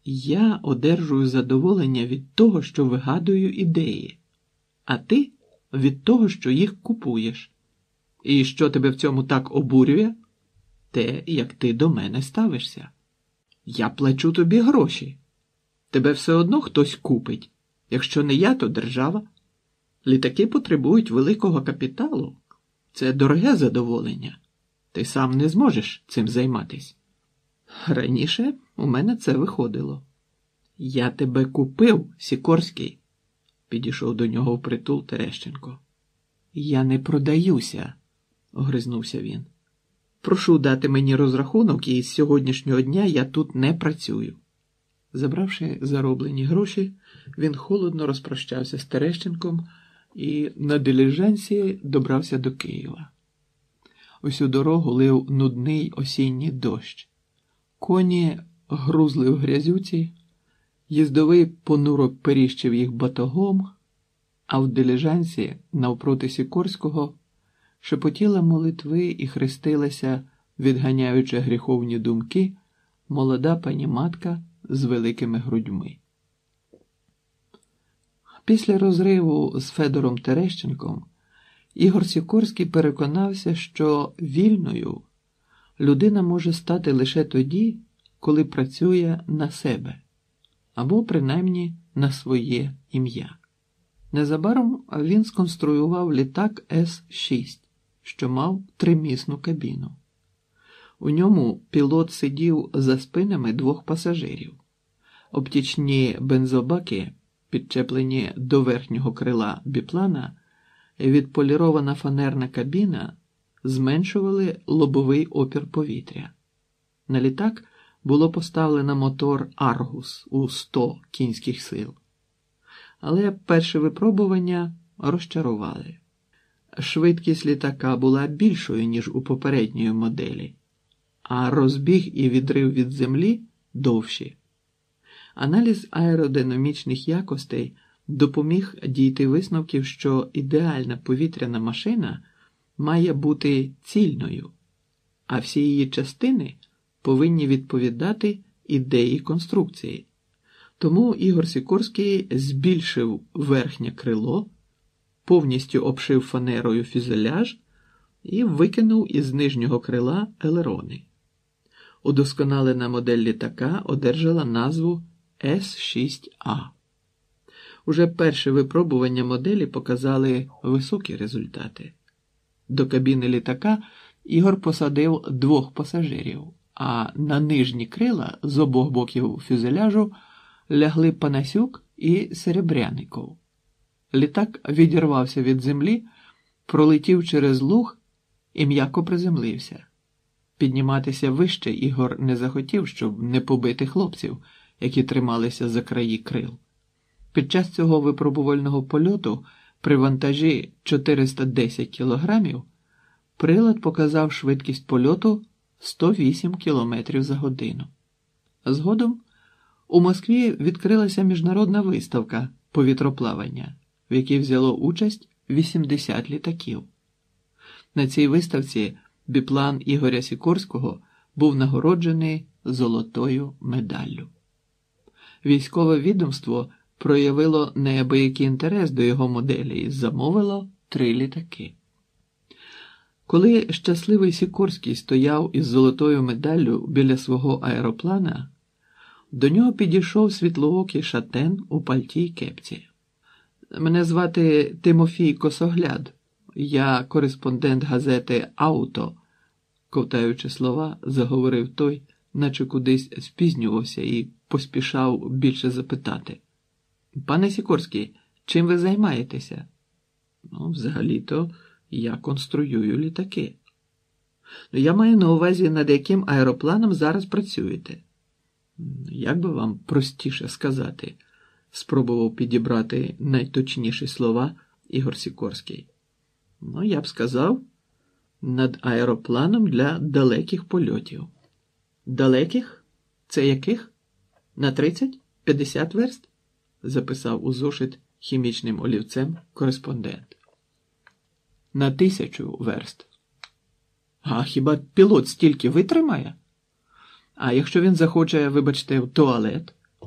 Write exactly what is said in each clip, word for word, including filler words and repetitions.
Я одержую задоволення від того, що вигадую ідеї, а ти – від того, що їх купуєш. І що тебе в цьому так обурює? Те, як ти до мене ставишся. Я плачу тобі гроші. Тебе все одно хтось купить. Якщо не я, то держава. Літаки потребують великого капіталу. Це дороге задоволення. Ти сам не зможеш цим займатись. Раніше у мене це виходило. Я тебе купив, Сікорський, підійшов до нього впритул Терещенко. Я не продаюся, огризнувся він. Прошу дати мені розрахунок, і з сьогоднішнього дня я тут не працюю. Забравши зароблені гроші, він холодно розпрощався з Терещенком і на диліжансі добрався до Києва. Усю дорогу лив нудний осінній дощ. Коні грузли в грязюці, їздовий понуро періщив їх батогом, а в диліжансі навпроти Сікорського шепотіла молитви і хрестилася, відганяючи гріховні думки, молода пані матка з великими грудьми. Після розриву з Федором Терещенком Ігор Сікорський переконався, що вільною людина може стати лише тоді, коли працює на себе, або принаймні на своє ім'я. Незабаром він сконструював літак С шість, що мав тримісну кабіну. У ньому пілот сидів за спинами двох пасажирів. Оптічні бензобаки, підчеплені до верхнього крила біплана, і відполірована фанерна кабіна зменшували лобовий опір повітря. На літак було поставлено мотор «Аргус» у сто кінських сил. Але перші випробування розчарували. Швидкість літака була більшою, ніж у попередньої моделі, а розбіг і відрив від землі довші. Аналіз аеродинамічних якостей допоміг дійти висновків, що ідеальна повітряна машина має бути цільною, а всі її частини повинні відповідати ідеї конструкції. Тому Ігор Сікорський збільшив верхнє крило, повністю обшив фанерою фюзеляж і викинув із нижнього крила елерони. Удосконалена модель літака одержала назву С шість А. Уже перші випробування моделі показали високі результати. До кабіни літака Ігор посадив двох пасажирів, а на нижні крила з обох боків фюзеляжу лягли Панасюк і Серебряников. Літак відірвався від землі, пролетів через луг і м'яко приземлився. Підніматися вище Ігор не захотів, щоб не побити хлопців, які трималися за краї крил. Під час цього випробувального польоту при вантажі чотириста десять кілограмів прилад показав швидкість польоту сто вісім кілометрів за годину. Згодом у Москві відкрилася міжнародна виставка повітроплавання, в якій взяло участь вісімдесят літаків. На цій виставці біплан Ігоря Сікорського був нагороджений золотою медаллю. Військове відомство проявило неабиякий інтерес до його моделі і замовило три літаки. Коли щасливий Сікорський стояв із золотою медаллю біля свого аероплана, до нього підійшов світлоокий шатен у пальті й кепці. «Мене звати Тимофій Косогляд. Я кореспондент газети «Ауто», – ковтаючи слова, заговорив той, наче кудись спізнювався і поспішав більше запитати. «Пане Сікорський, чим ви займаєтеся?» «Ну, взагалі-то я конструюю літаки». «Ну, я маю на увазі, над яким аеропланом зараз працюєте?» «Як би вам простіше сказати?» – спробував підібрати найточніші слова Ігор Сікорський. «Ну, я б сказав, над аеропланом для далеких польотів». «Далеких? Це яких? На тридцять-п'ятдесят верст?» – записав у зошит хімічним олівцем кореспондент. «На тисячу верст». «А хіба пілот стільки витримає? А якщо він захоче, вибачте, в туалет?»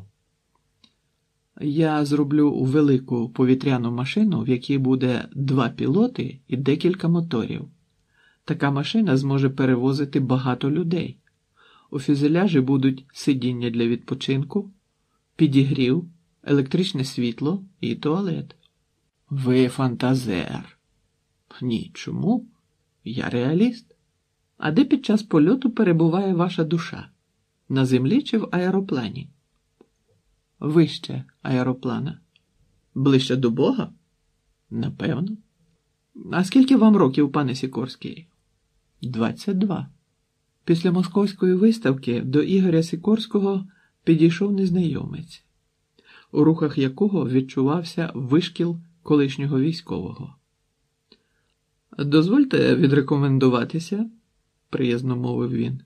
Я зроблю велику повітряну машину, в якій буде два пілоти і декілька моторів. Така машина зможе перевозити багато людей. У фюзеляжі будуть сидіння для відпочинку, підігрів, електричне світло і туалет. Ви фантазер. Ні, чому? Я реаліст. А де під час польоту перебуває ваша душа? На землі чи в аероплані? Вище аероплана. Ближче до Бога? Напевно. А скільки вам років, пане Сікорський? Двадцять два. Після московської виставки до Ігоря Сікорського підійшов незнайомець, у рухах якого відчувався вишкіл колишнього військового. «Дозвольте відрекомендуватися», – приязно мовив він.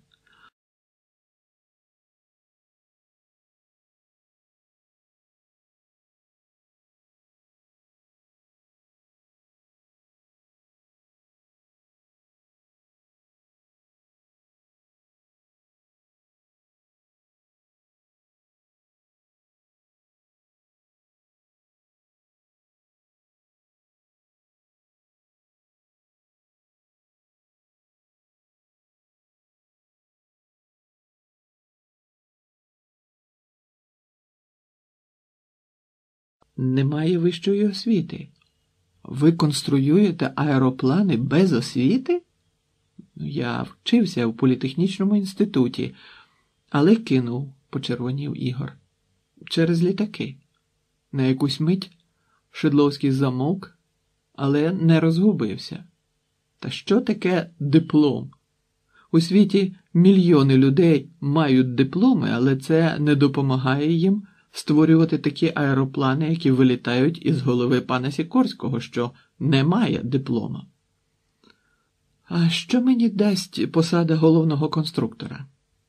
Немає вищої освіти. Ви конструюєте аероплани без освіти? Я вчився в політехнічному інституті, але кинув, почервонів Ігор. Через літаки. На якусь мить Шидловський замовк, але не розгубився. Та що таке диплом? У світі мільйони людей мають дипломи, але це не допомагає їм створювати такі аероплани, які вилітають із голови пана Сікорського, що не має диплома. А що мені дасть посада головного конструктора?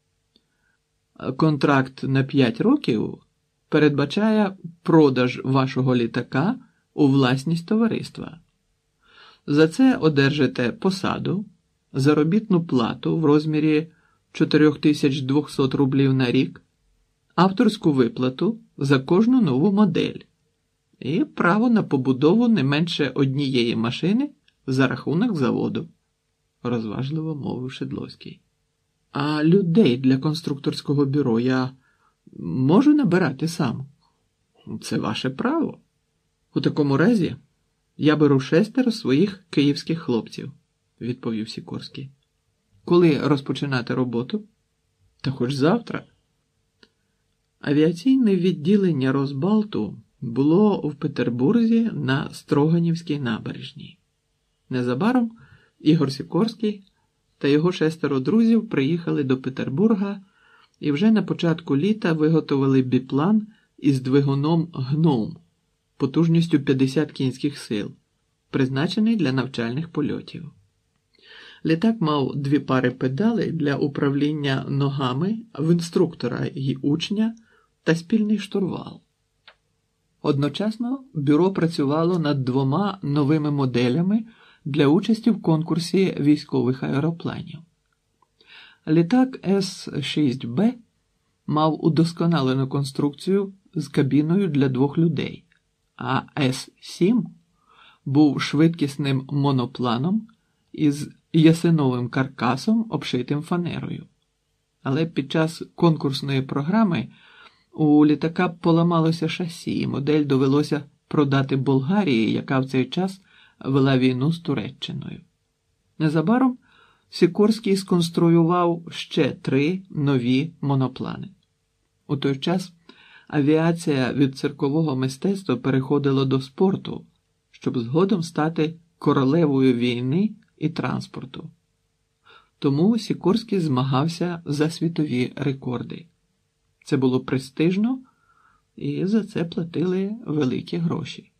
Контракт на п'ять років передбачає продаж вашого літака у власність товариства. За це одержите посаду, заробітну плату в розмірі чотири тисячі двісті рублів на рік, авторську виплату за кожну нову модель і право на побудову не менше однієї машини за рахунок заводу, розважливо мовив Шидловський. А людей для конструкторського бюро я можу набирати сам? Це ваше право. У такому разі я беру шестеро своїх київських хлопців, відповів Сікорський. Коли розпочинати роботу? Та хоч завтра. Авіаційне відділення Росбалту було в Петербурзі на Строганівській набережній. Незабаром Ігор Сікорський та його шестеро друзів приїхали до Петербурга і вже на початку літа виготовили біплан із двигуном «Гном» потужністю п'ятдесят кінських сил, призначений для навчальних польотів. Літак мав дві пари педалей для управління ногами в інструктора і учня та спільний штурвал. Одночасно бюро працювало над двома новими моделями для участі в конкурсі військових аеропланів. Літак С шість Б мав удосконалену конструкцію з кабіною для двох людей, а С сім був швидкісним монопланом із ясеновим каркасом, обшитим фанерою. Але під час конкурсної програми у літака поламалося шасі, і модель довелося продати Болгарії, яка в цей час вела війну з Туреччиною. Незабаром Сікорський сконструював ще три нові моноплани. У той час авіація від циркового мистецтва переходила до спорту, щоб згодом стати королевою війни і транспорту. Тому Сікорський змагався за світові рекорди. Це було престижно, і за це платили великі гроші.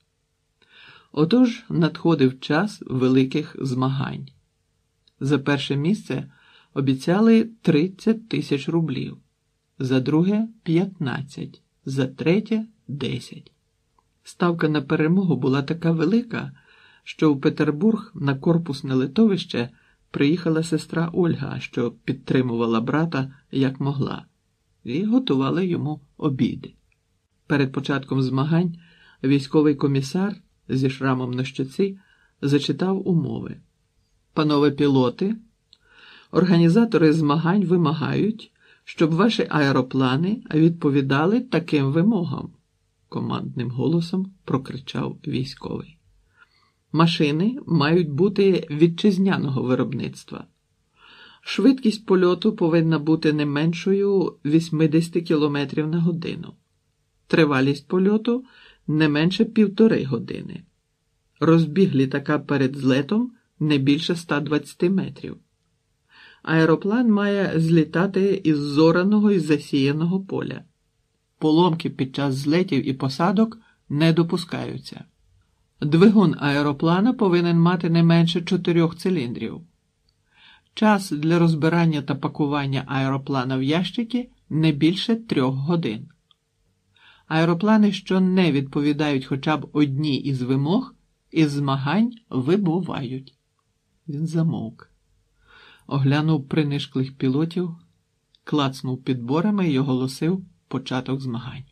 Отож надходив час великих змагань. За перше місце обіцяли тридцять тисяч рублів, за друге – п'ятнадцять, за третє – десять. Ставка на перемогу була така велика, що в Петербург на корпусне литовище приїхала сестра Ольга, що підтримувала брата як могла, і готувала йому обіди. Перед початком змагань військовий комісар зі шрамом на щоці зачитав умови. Панове пілоти, організатори змагань вимагають, щоб ваші аероплани відповідали таким вимогам, командним голосом прокричав військовий. Машини мають бути вітчизняного виробництва. Швидкість польоту повинна бути не меншою вісімдесят кілометрів на годину. Тривалість польоту не менше півтори години. Розбіг літака перед злетом не більше ста двадцяти метрів. Аероплан має злітати із зораного і засіяного поля. Поломки під час злетів і посадок не допускаються. Двигун аероплана повинен мати не менше чотирьох циліндрів. Час для розбирання та пакування аероплана в ящики не більше трьох годин. Аероплани, що не відповідають хоча б одній із вимог, із змагань вибувають. Він замовк. Оглянув принишклих пілотів, клацнув підборами і оголосив початок змагань.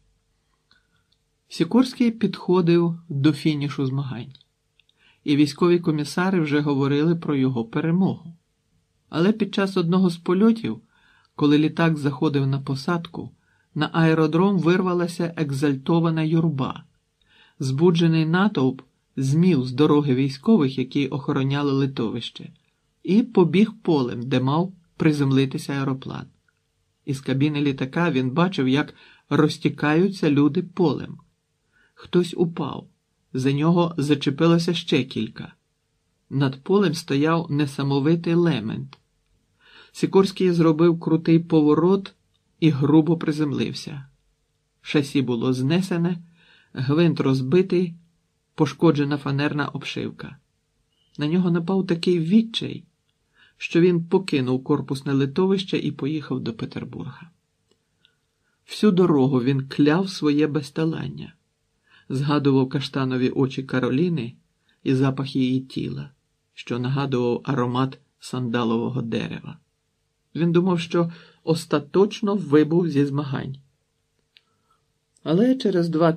Сікорський підходив до фінішу змагань, і військові комісари вже говорили про його перемогу. Але під час одного з польотів, коли літак заходив на посадку, на аеродром вирвалася екзальтована юрба. Збуджений натовп змів з дороги військових, які охороняли литовище, і побіг полем, де мав приземлитися аероплан. Із кабіни літака він бачив, як розтікаються люди полем. Хтось упав, за нього зачепилося ще кілька. Над полем стояв несамовитий лемент. Сікорський зробив крутий поворот і грубо приземлився. Шасі було знесене, гвинт розбитий, пошкоджена фанерна обшивка. На нього напав такий відчай, що він покинув корпусне литовище і поїхав до Петербурга. Всю дорогу він кляв своє безталання, згадував каштанові очі Кароліни і запах її тіла, що нагадував аромат сандалового дерева. Він думав, що остаточно вибув зі змагань. Але через два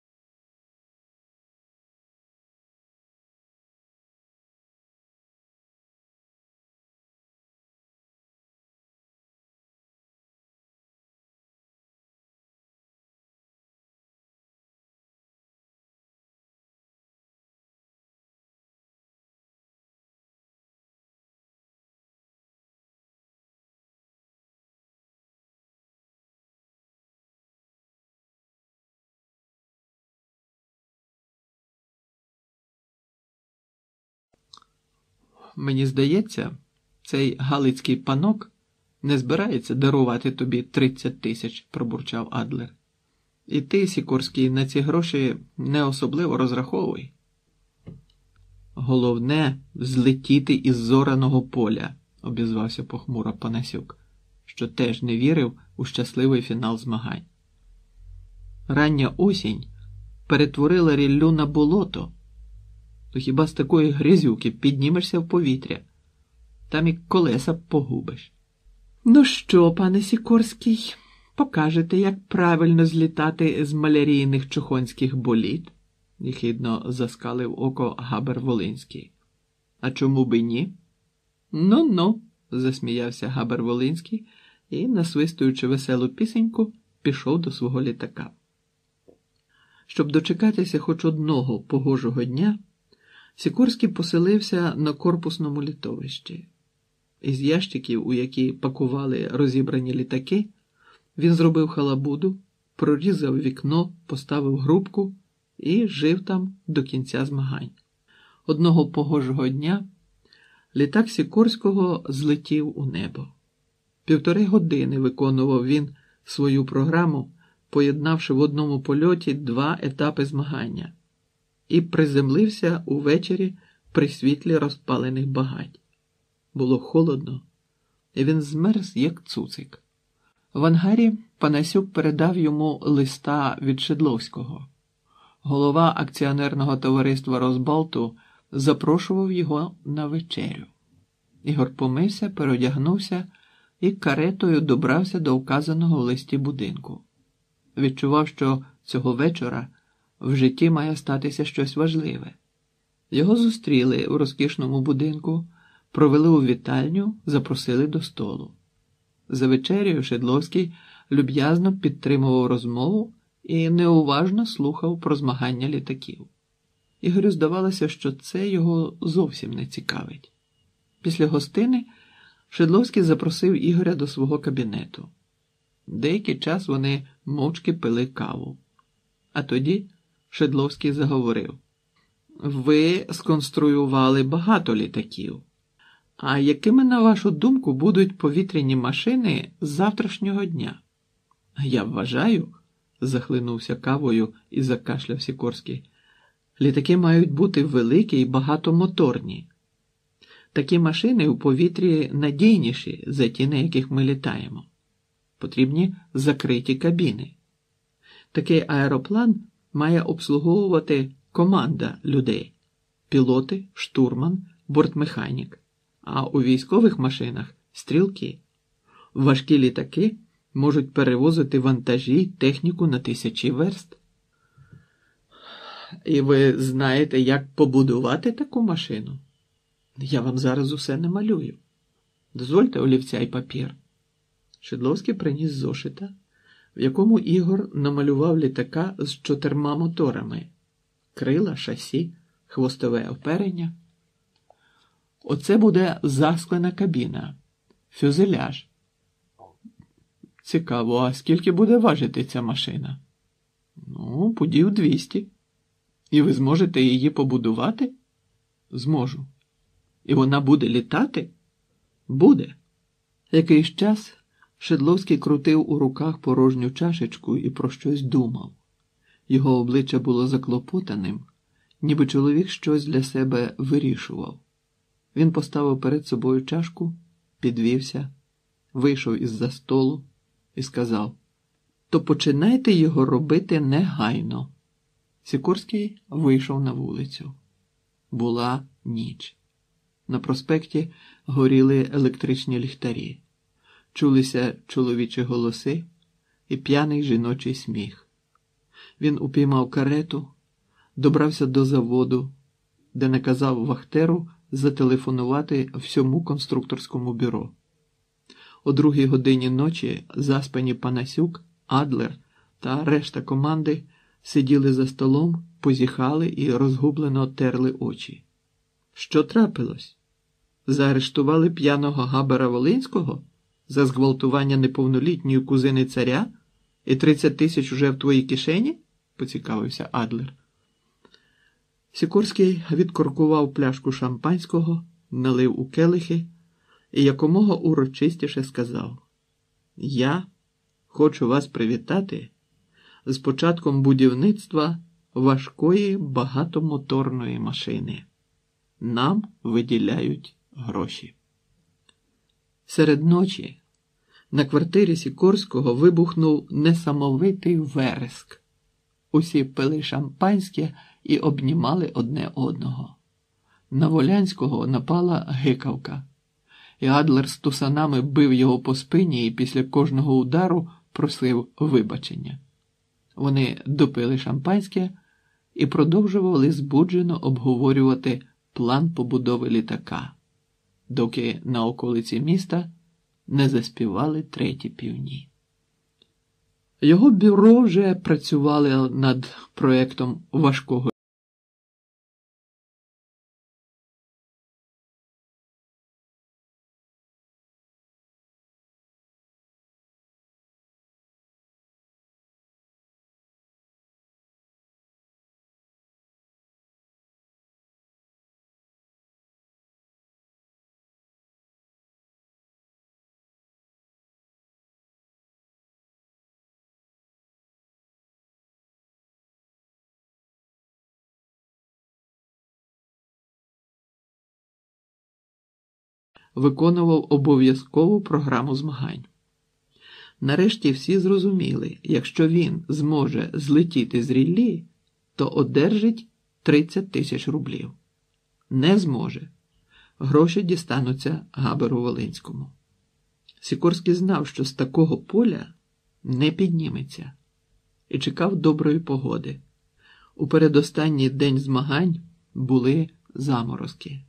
Мені здається, цей галицький панок не збирається дарувати тобі тридцять тисяч, пробурчав Адлер. І ти, Сікорський, на ці гроші не особливо розраховуй. Головне – злетіти із зораного поля, обізвався похмуро Панасюк, що теж не вірив у щасливий фінал змагань. Рання осінь перетворила ріллю на болото. То хіба з такої грязюки піднімешся в повітря? Там і колеса погубиш. Ну що, пане Сікорський, покажете, як правильно злітати з малярійних чухонських боліт? Єхидно заскалив око Габер Волинський. А чому би ні? Ну-ну, засміявся Габер Волинський і, насвистуючи веселу пісеньку, пішов до свого літака. Щоб дочекатися хоч одного погожого дня, Сікорський поселився на корпусному літовищі. Із ящиків, у які пакували розібрані літаки, він зробив халабуду, прорізав вікно, поставив грубку і жив там до кінця змагань. Одного погожого дня літак Сікорського злетів у небо. Півтори години виконував він свою програму, поєднавши в одному польоті два етапи змагання, і приземлився увечері при світлі розпалених багать. Було холодно, і він змерз, як цуцик. В ангарі Панасюк передав йому листа від Шедловського. Голова акціонерного товариства «Росбалту» запрошував його на вечерю. Ігор помився, переодягнувся і каретою добрався до вказаного в листі будинку. Відчував, що Цього вечора в житті має статися щось важливе. Його зустріли у розкішному будинку, провели у вітальню, запросили до столу. За вечерею Шедловський люб'язно підтримував розмову і неуважно слухав про змагання літаків. Ігорю здавалося, що це його зовсім не цікавить. Після гостини Шедловський запросив Ігоря до свого кабінету. Деякий час вони мовчки пили каву. А тоді Шедловський заговорив. Ви сконструювали багато літаків. А якими, на вашу думку, будуть повітряні машини з завтрашнього дня? Я вважаю, захлинувся кавою і закашляв Сікорський, літаки мають бути великі і багатомоторні. Такі машини у повітрі надійніші за ті, на яких ми літаємо. Потрібні закриті кабіни. Такий аероплан має обслуговувати команда людей – пілоти, штурман, бортмеханік. А у військових машинах – стрілки. Важкі літаки можуть перевозити вантажі й техніку на тисячі верст. І ви знаєте, як побудувати таку машину? Я вам зараз усе намалюю. Дозвольте олівця й папір. Шедловський приніс зошита, в якому Ігор намалював літака з чотирма моторами. Крила, шасі, хвостове оперення. Оце буде засклена кабіна, фюзеляж. Цікаво, а скільки буде важити ця машина? Ну, пудів двісті. І ви зможете її побудувати? Зможу. І вона буде літати? Буде. Якийсь час Шедловський крутив у руках порожню чашечку і про щось думав. Його обличчя було заклопотаним, ніби чоловік щось для себе вирішував. Він поставив перед собою чашку, підвівся, вийшов із-за столу і сказав: «То починайте його робити негайно». Сікорський вийшов на вулицю. Була ніч. На проспекті горіли електричні ліхтарі. Чулися чоловічі голоси і п'яний жіночий сміх. Він упіймав карету, добрався до заводу, де наказав вахтеру зателефонувати всьому конструкторському бюро. О другій годині ночі заспані Панасюк, Адлер та решта команди сиділи за столом, позіхали і розгублено терли очі. Що трапилось? Заарештували п'яного Габера Волинського за зґвалтування неповнолітньої кузини царя і тридцять тисяч уже в твоїй кишені? Поцікавився Адлер. Сікорський відкоркував пляшку шампанського, налив у келихи і якомога урочистіше сказав: «Я хочу вас привітати з початком будівництва важкої багатомоторної машини. Нам виділяють гроші». Серед ночі на квартирі Сікорського вибухнув несамовитий вереск. Усі пили шампанське і обнімали одне одного. На Волянського напала гикавка, і Адлер з тусанами бив його по спині і після кожного удару просив вибачення. Вони допили шампанське і продовжували збуджено обговорювати план побудови літака, доки на околиці міста не заспівали треті півні. Його бюро вже працювало над проєктом важкого виконував обов'язкову програму змагань. Нарешті всі зрозуміли, якщо він зможе злетіти з ріллі, то одержить тридцять тисяч рублів. Не зможе. Гроші дістануться Габеру Волинському. Сікорський знав, що з такого поля не підніметься. і чекав доброї погоди. У передостанній день змагань були заморозки.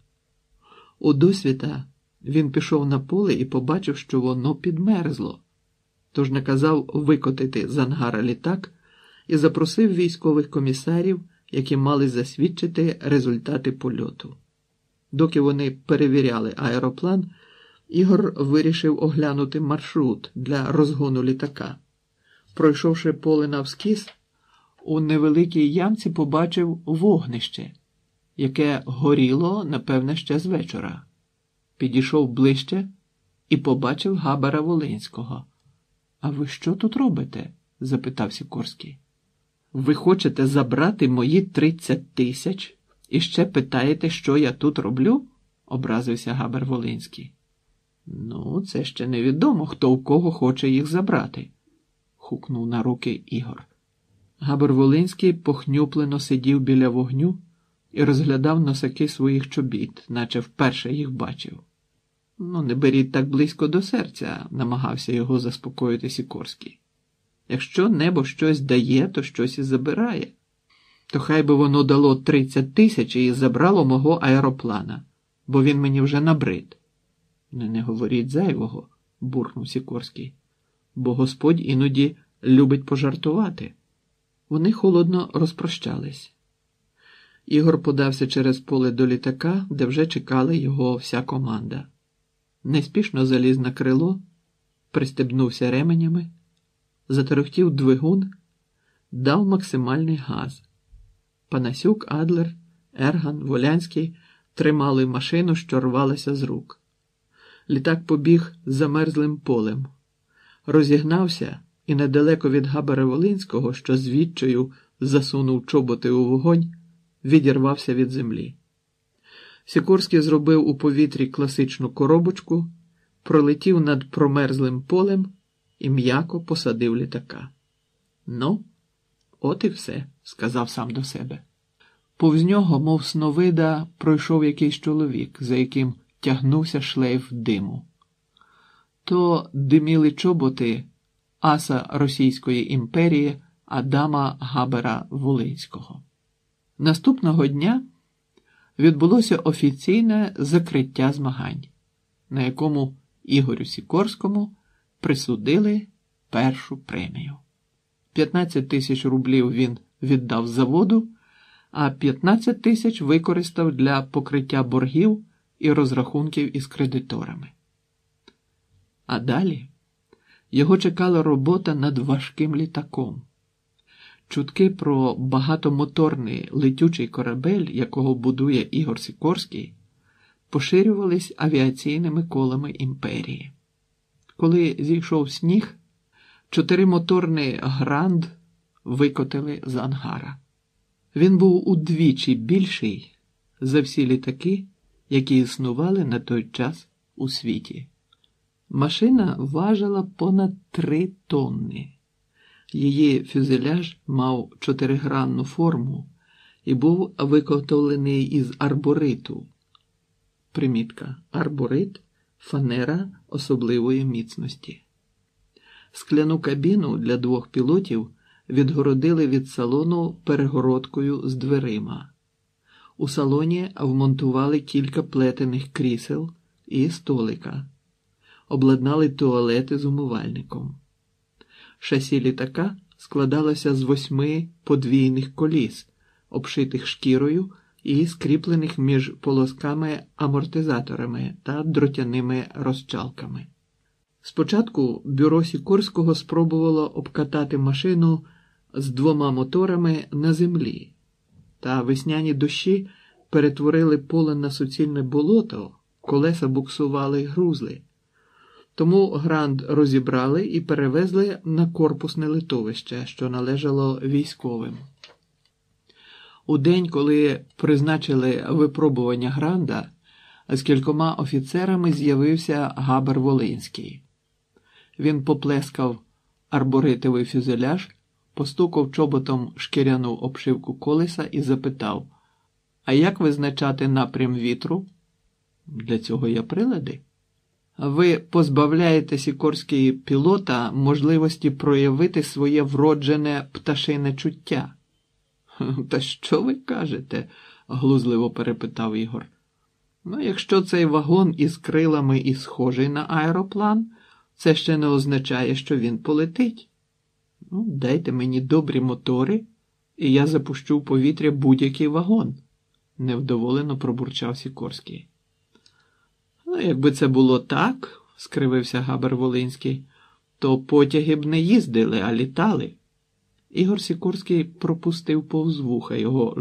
У досвіта він пішов на поле і побачив, що воно підмерзло. Тож наказав викотити з ангара літак і запросив військових комісарів, які мали засвідчити результати польоту. Доки вони перевіряли аероплан, Ігор вирішив оглянути маршрут для розгону літака. Пройшовши поле навскіз, у невеликій ямці побачив вогнище, яке горіло, напевне, ще з вечора. Підійшов ближче і побачив Габара Волинського. «А ви що тут робите?» – запитав Сікорський. «Ви хочете забрати мої тридцять тисяч і ще питаєте, що я тут роблю?» – образився Габар Волинський. «Ну, це ще невідомо, хто у кого хоче їх забрати», – хукнув на руки Ігор. Габар Волинський похнюплено сидів біля вогню і розглядав носаки своїх чобіт, наче вперше їх бачив. «Ну, не беріть так близько до серця», – намагався його заспокоїти Сікорський. «Якщо небо щось дає, то щось і забирає. То хай би воно дало тридцять тисяч і забрало мого аероплана, бо він мені вже набрид». «Не, не говоріть зайвого», – буркнув Сікорський, «бо Господь іноді любить пожартувати». Вони холодно розпрощались. Ігор подався через поле до літака, де вже чекала його вся команда. Неспішно заліз на крило, пристебнувся ременями, заторохтів двигун, дав максимальний газ. Панасюк, Адлер, Ерган, Волянський тримали машину, що рвалася з рук. Літак побіг замерзлим полем, розігнався і недалеко від Габара Волинського, що з відчаю засунув чоботи у вогонь, відірвався від землі. Сікорський зробив у повітрі класичну коробочку, пролетів над промерзлим полем і м'яко посадив літака. «Ну, от і все», – сказав сам до себе. Повз нього, мов сновида, пройшов якийсь чоловік, за яким тягнувся шлейф диму. То диміли чоботи аса Російської імперії Адама Габара Волинського. Наступного дня відбулося офіційне закриття змагань, на якому Ігорю Сікорському присудили першу премію. п'ятнадцять тисяч рублів він віддав заводу, а п'ятнадцять тисяч використав для покриття боргів і розрахунків із кредиторами. А далі його чекала робота над важким літаком. Чутки про багатомоторний летючий корабель, якого будує Ігор Сікорський, поширювались авіаційними колами імперії. Коли зійшов сніг, чотиримоторний «Гранд» викотили з ангара. Він був удвічі більший за всі літаки, які існували на той час у світі. Машина важила понад три тонни. Її фюзеляж мав чотиригранну форму і був виготовлений із арбориту. Примітка. Арборит – фанера особливої міцності. Скляну кабіну для двох пілотів відгородили від салону перегородкою з дверима. У салоні вмонтували кілька плетених крісел і столика. Обладнали туалети з умивальником. Шасі літака складалося з восьми подвійних коліс, обшитих шкірою і скріплених між полосками амортизаторами та дротяними розчалками. Спочатку бюро Сікорського спробувало обкатати машину з двома моторами на землі, та весняні дощі перетворили поле на суцільне болото, колеса буксували й грузли. Тому «Гранд» розібрали і перевезли на корпусне литовище, що належало військовим. У день, коли призначили випробування «Гранда», з кількома офіцерами з'явився Габар Волинський. Він поплескав арборитовий фюзеляж, постукав чоботом шкіряну обшивку колеса і запитав: «А як визначати напрям вітру?» «Для цього є прилади». Ви позбавляєте Сікорський пілота можливості проявити своє вроджене пташине чуття. Та що ви кажете? Глузливо перепитав Ігор. Ну, якщо цей вагон із крилами і схожий на аероплан, це ще не означає, що він полетить. Ну, дайте мені добрі мотори, і я запущу в повітря будь-який вагон, невдоволено пробурчав Сікорський. Ну, якби це було так, скривився Габер Волинський, то потяги б не їздили, а літали. Ігор Сікорський пропустив повз вуха його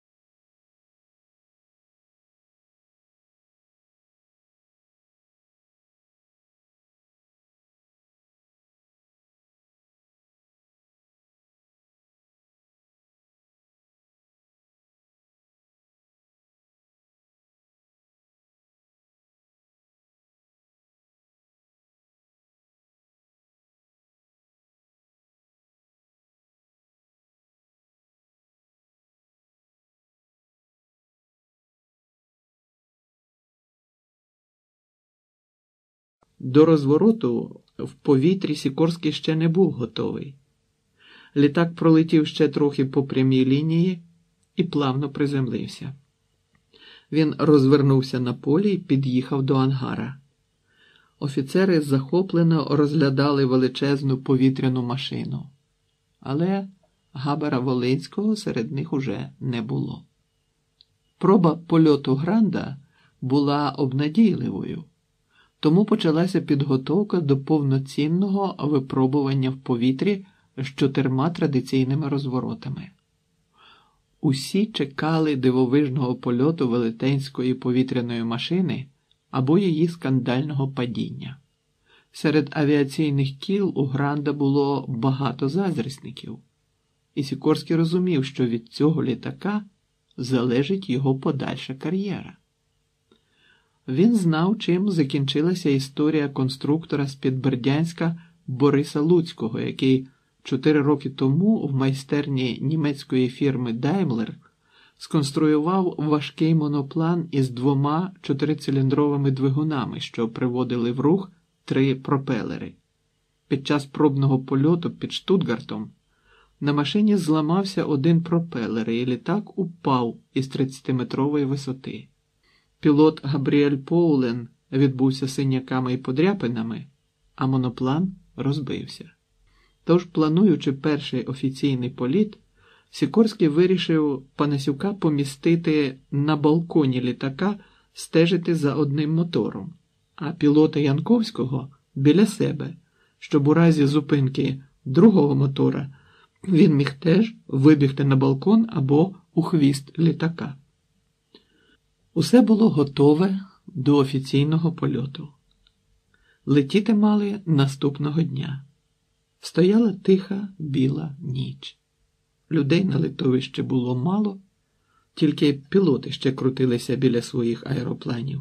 До розвороту в повітрі Сікорський ще не був готовий. Літак пролетів ще трохи по прямій лінії і плавно приземлився. Він розвернувся на полі і під'їхав до ангара. Офіцери захоплено розглядали величезну повітряну машину. Але Габера Волинського серед них уже не було. Проба польоту Гранда була обнадійливою. Тому почалася підготовка до повноцінного випробування в повітрі з чотирма традиційними розворотами. Усі чекали дивовижного польоту велетенської повітряної машини або її скандального падіння. Серед авіаційних кіл у Гранда було багато заздрісників, і Сікорський розумів, що від цього літака залежить його подальша кар'єра. Він знав, чим закінчилася історія конструктора з-під Бердянська Бориса Луцького, який чотири роки тому в майстерні німецької фірми Daimler сконструював важкий моноплан із двома чотирициліндровими двигунами, що приводили в рух три пропелери. Під час пробного польоту під Штутгартом на машині зламався один пропелер, і літак упав із тридцятиметрової висоти. Пілот Габріель Поулен відбувся синяками і подряпинами, а моноплан розбився. Тож, плануючи перший офіційний політ, Сікорський вирішив Панасюка помістити на балконі літака стежити за одним мотором, а пілота Янковського біля себе, щоб у разі зупинки другого мотора він міг теж вибігти на балкон або у хвіст літака. Усе було готове до офіційного польоту. Летіти мали наступного дня. Стояла тиха біла ніч. Людей на литовищі було мало, тільки пілоти ще крутилися біля своїх аеропланів.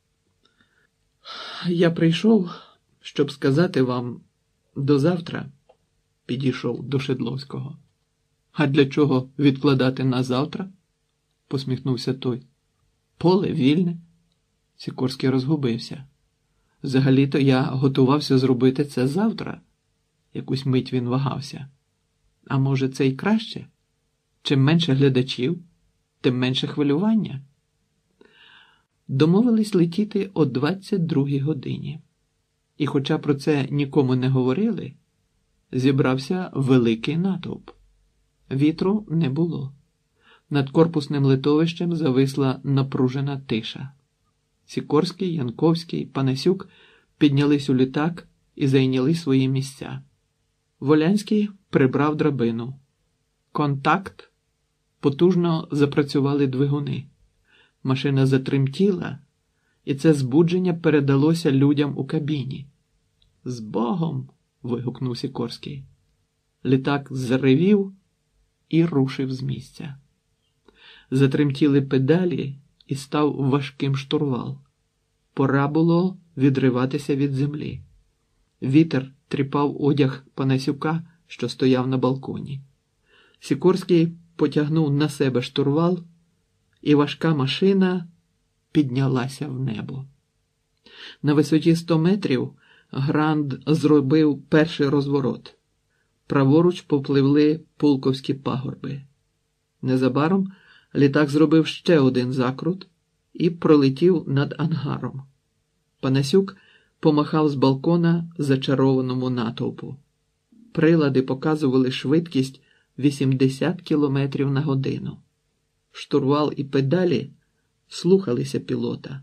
«Я прийшов, щоб сказати вам до завтра», – підійшов до Шедловського. «А для чого відкладати на завтра?» – посміхнувся той. «Поле вільне». Сікорський розгубився. «Взагалі-то я готувався зробити це завтра». Якусь мить він вагався. «А може, це й краще? Чим менше глядачів, тим менше хвилювання». Домовились летіти о двадцять другій годині. І хоча про це нікому не говорили, зібрався великий натовп. Вітру не було. Над корпусним литовищем зависла напружена тиша. Сікорський, Янковський, Панасюк піднялись у літак і зайняли свої місця. Волянський прибрав драбину. Контакт. Потужно запрацювали двигуни. Машина затремтіла, і це збудження передалося людям у кабіні. «З Богом!» – вигукнув Сікорський. Літак заревів і рушив з місця. Затремтіли педалі і став важким штурвал. Пора було відриватися від землі. Вітер тріпав одяг Панасюка, що стояв на балконі. Сікорський потягнув на себе штурвал, і важка машина піднялася в небо. На висоті сто метрів Гранд зробив перший розворот. Праворуч попливли Пулковські пагорби. Незабаром літак зробив ще один закрут і пролетів над ангаром. Панасюк помахав з балкона зачарованому натовпу. Прилади показували швидкість вісімдесят кілометрів на годину. Штурвал і педалі слухалися пілота.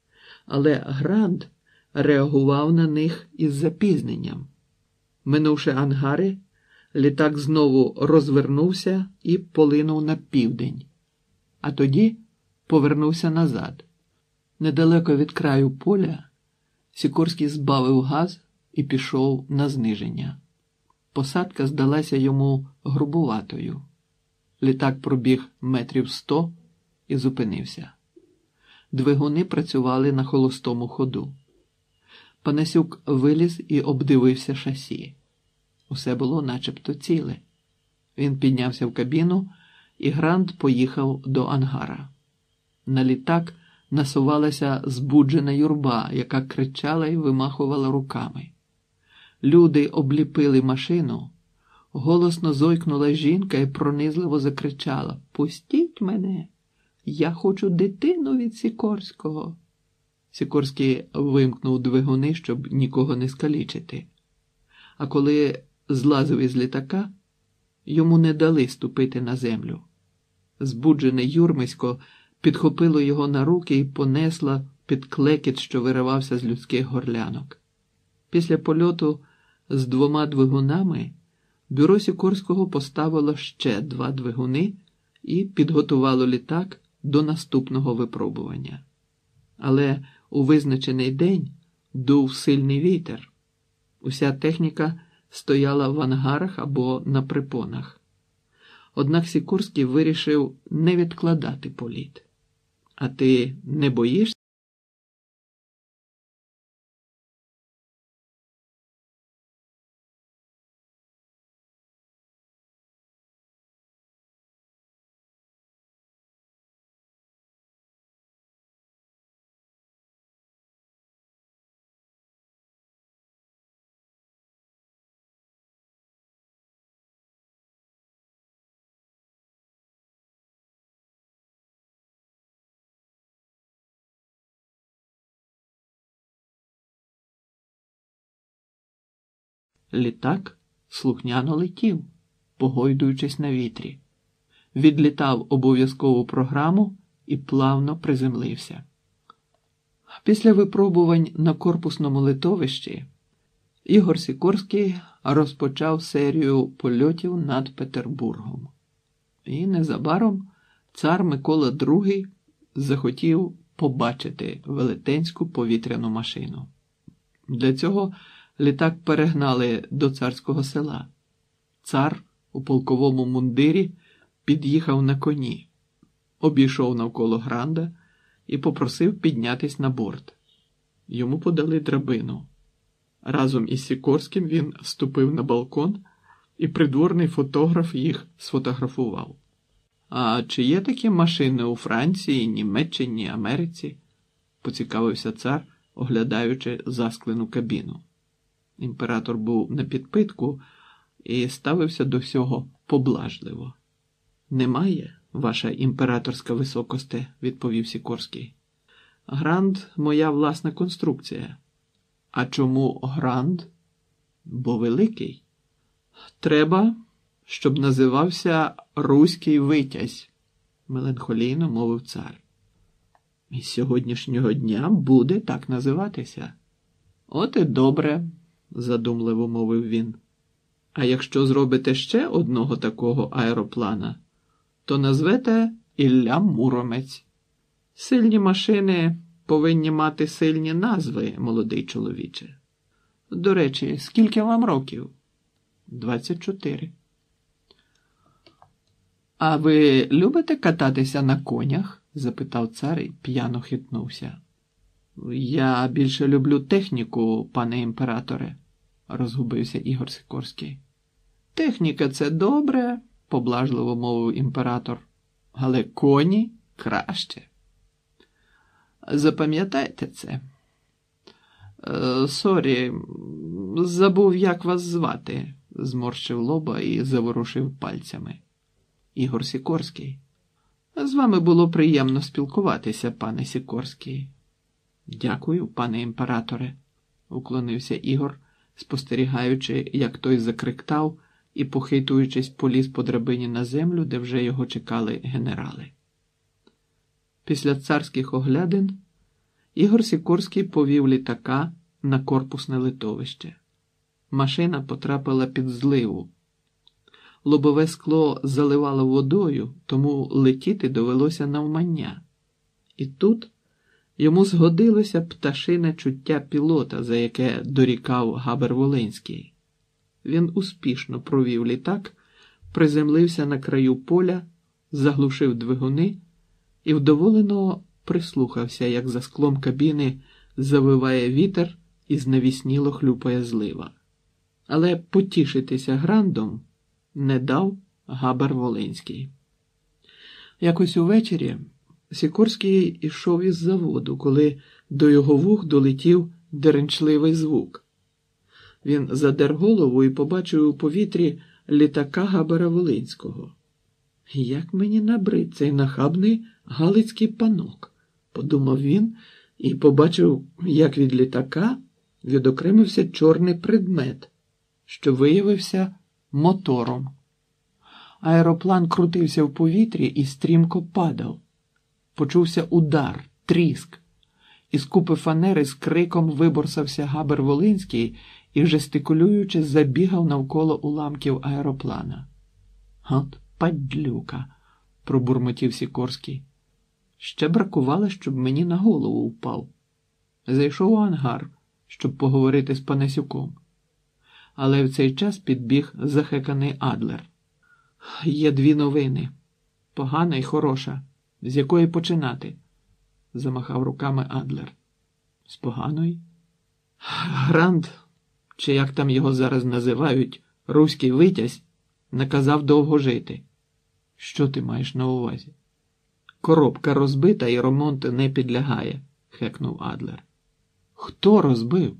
Але Гранд реагував на них із запізненням. Минувши ангари, літак знову розвернувся і полинув на південь. А тоді повернувся назад. Недалеко від краю поля Сікорський збавив газ і пішов на зниження. Посадка здалася йому грубуватою. Літак пробіг метрів сто і зупинився. Двигуни працювали на холостому ходу. Панасюк виліз і обдивився шасі. Усе було начебто ціле. Він піднявся в кабіну, і Гранд поїхав до ангара. На літак насувалася збуджена юрба, яка кричала і вимахувала руками. Люди обліпили машину, голосно зойкнула жінка і пронизливо закричала: «Пустіть мене! Я хочу дитину від Сікорського!» Сікорський вимкнув двигуни, щоб нікого не скалічити. А коли злазив із літака, йому не дали ступити на землю. Збуджене юрмисько підхопило його на руки і понесло під клекіт, що виривався з людських горлянок. Після польоту з двома двигунами бюро Сікорського поставило ще два двигуни і підготувало літак до наступного випробування. Але у визначений день дув сильний вітер. Уся техніка стояла в ангарах або на припонах. Однак Сікорський вирішив не відкладати політ. «А ти не боїшся?» Літак слухняно летів, погойдуючись на вітрі. Відлітав обов'язкову програму і плавно приземлився. Після випробувань на корпусному литовищі Ігор Сікорський розпочав серію польотів над Петербургом. І незабаром цар Микола другий захотів побачити велетенську повітряну машину. Для цього літак перегнали до царського села. Цар у полковому мундирі під'їхав на коні, обійшов навколо Гранда і попросив піднятись на борт. Йому подали драбину. Разом із Сікорським він ступив на балкон, і придворний фотограф їх сфотографував. «А чи є такі машини у Франції, Німеччині, Америці?» – поцікавився цар, оглядаючи засклену кабіну. Імператор був на підпитку і ставився до всього поблажливо. «Немає, ваша імператорська високосте», – відповів Сікорський. «Гранд – моя власна конструкція». «А чому Гранд?» «Бо великий. Треба, щоб називався Руський Витязь», – меланхолійно мовив цар. «І з сьогоднішнього дня буде так називатися». «От і добре», – задумливо мовив він. «А якщо зробите ще одного такого аероплана, то назвете Ілля Муромець. Сильні машини повинні мати сильні назви, молодий чоловіче. До речі, скільки вам років?» «Двадцять чотири». «А ви любите кататися на конях?» – запитав цар і п'яно хитнувся. «Я більше люблю техніку, пане імператоре», – розгубився Ігор Сікорський. «Техніка – це добре», – поблажливо мовив імператор, – «але коні краще. Запам'ятайте це. Е, Сорі, забув, як вас звати, зморщив лоба і заворушив пальцями. Ігор Сікорський. З вами було приємно спілкуватися, пане Сікорський. Дякую, пане імператоре, уклонився Ігор, спостерігаючи, як той закриктав і, похитуючись, поліз по драбині на землю, де вже його чекали генерали. Після царських оглядин Ігор Сікорський повів літака на корпусне литовище. Машина потрапила під зливу. Лобове скло заливало водою, тому летіти довелося навмання. І тут йому згодилося пташине чуття пілота, за яке дорікав Габер-Волинський. Він успішно провів літак, приземлився на краю поля, заглушив двигуни і вдоволено прислухався, як за склом кабіни завиває вітер і знавісніло хлюпає злива. Але потішитися грандом не дав Габер-Волинський. Якось увечері Сікорський ішов із заводу, коли до його вух долетів деренчливий звук. Він задер голову і побачив у повітрі літака Габера-Волинського. «Як мені набрид цей нахабний галицький панок», – подумав він і побачив, як від літака відокремився чорний предмет, що виявився мотором. Аероплан крутився в повітрі і стрімко падав. Почувся удар, тріск. Із купи фанери з криком виборсався Габер-Волинський і, жестикулюючи, забігав навколо уламків аероплана. «От падлюка», – пробурмотів Сікорський. «Ще бракувало, щоб мені на голову впав». Зайшов у ангар, щоб поговорити з Панасюком. Але в цей час підбіг захеканий Адлер. «Є дві новини. Погана і хороша. З якої починати?» – замахав руками Адлер. «З поганої?» «Гранд, чи як там його зараз називають, руський витязь, наказав довго жити». «Що ти маєш на увазі?» «Коробка розбита і ремонт не підлягає», – хекнув Адлер. «Хто розбив?»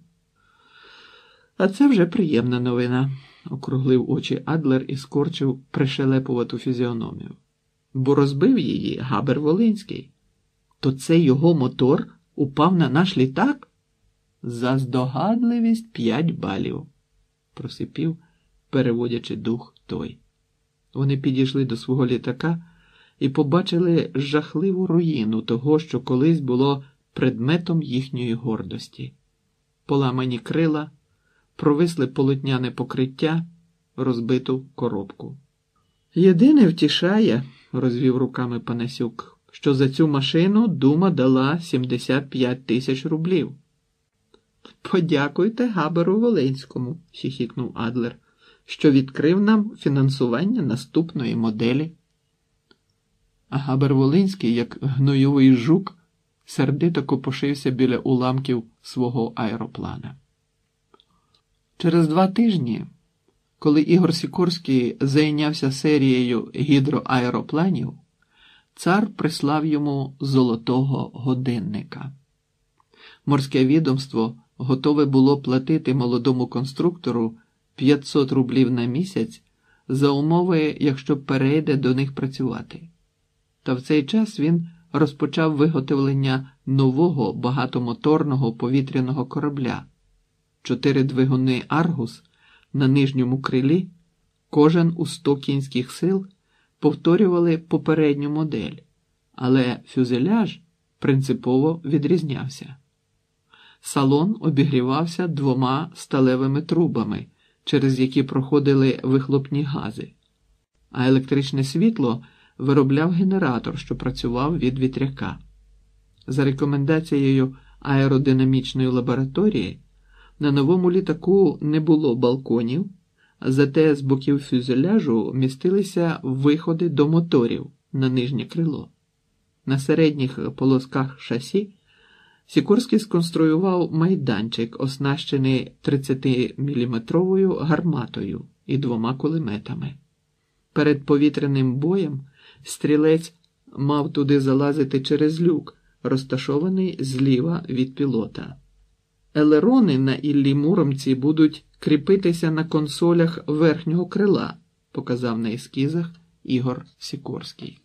«А це вже приємна новина», – округлив очі Адлер і скорчив пришелепувату фізіономію. «Бо розбив її Габер-Волинський. То це його мотор упав на наш літак?» «За здогадливість п'ять балів», – просипів, переводячи дух той. Вони підійшли до свого літака і побачили жахливу руїну того, що колись було предметом їхньої гордості. Поламані крила, провисле полотняне покриття, розбиту коробку. «Єдине втішає», – розвів руками Панасюк, – що за цю машину Дума дала сімдесят п'ять тисяч рублів. «Подякуйте Габеру Волинському», – хіхікнув Адлер, – що відкрив нам фінансування наступної моделі. А Габер-Волинський, як гнойовий жук, сердито копошився біля уламків свого аероплана. Через два тижні, коли Ігор Сікорський зайнявся серією гідроаеропланів, цар прислав йому золотого годинника. Морське відомство готове було платити молодому конструктору п'ятсот рублів на місяць за умови, якщо перейде до них працювати. Та в цей час він розпочав виготовлення нового багатомоторного повітряного корабля. Чотири двигуни «Аргус» на нижньому крилі, кожен у сто кінських сил, повторювали попередню модель, але фюзеляж принципово відрізнявся. Салон обігрівався двома сталевими трубами, через які проходили вихлопні гази, а електричне світло виробляв генератор, що працював від вітряка. За рекомендацією аеродинамічної лабораторії, на новому літаку не було балконів, зате з боків фюзеляжу містилися виходи до моторів на нижнє крило. На середніх полосках шасі Сікорський сконструював майданчик, оснащений тридцятиміліметровою гарматою і двома кулеметами. Перед повітряним боєм стрілець мав туди залазити через люк, розташований зліва від пілота. елерони на Іллі Муромці будуть кріпитися на консолях верхнього крила, показав на ескізах Ігор Сікорський.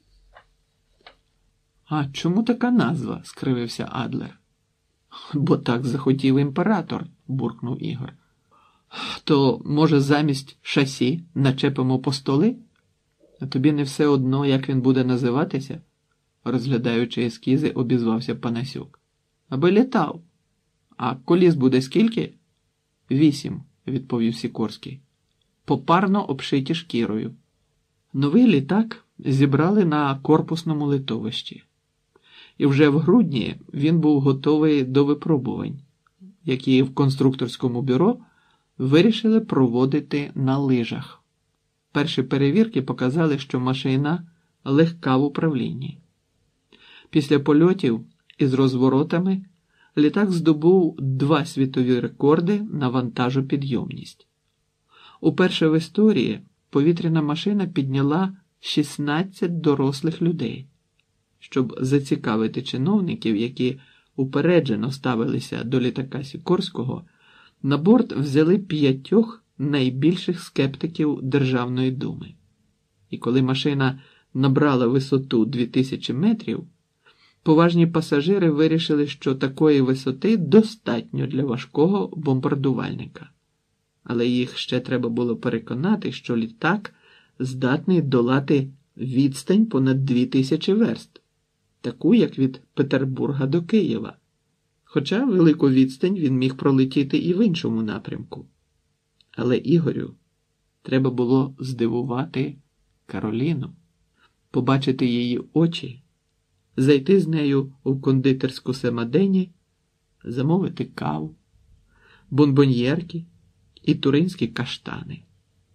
А чому така назва? – скривився Адлер. Бо так захотів імператор, буркнув Ігор. То, може, замість шасі начепимо по столи? А тобі не все одно, як він буде називатися? Розглядаючи ескізи, обізвався Панасюк. Аби літав. А коліс буде скільки? Вісім, відповів Сікорський. Попарно обшиті шкірою. Новий літак зібрали на корпусному литовищі. І вже в грудні він був готовий до випробувань, які в конструкторському бюро вирішили проводити на лижах. Перші перевірки показали, що машина легка в управлінні. Після польотів із розворотами літак здобув два світові рекорди на вантажопідйомність. Уперше в історії повітряна машина підняла шістнадцять дорослих людей. Щоб зацікавити чиновників, які упереджено ставилися до літака Сікорського, на борт взяли п'ятьох найбільших скептиків Державної думи. І коли машина набрала висоту дві тисячі метрів, поважні пасажири вирішили, що такої висоти достатньо для важкого бомбардувальника. Але їх ще треба було переконати, що літак здатний долати відстань понад дві тисячі верст, таку, як від Петербурга до Києва. Хоча велику відстань він міг пролетіти і в іншому напрямку. Але Ігорю треба було здивувати Кароліну, побачити її очі, зайти з нею в кондитерську Семадені, замовити каву, бонбоньєрки і туринські каштани,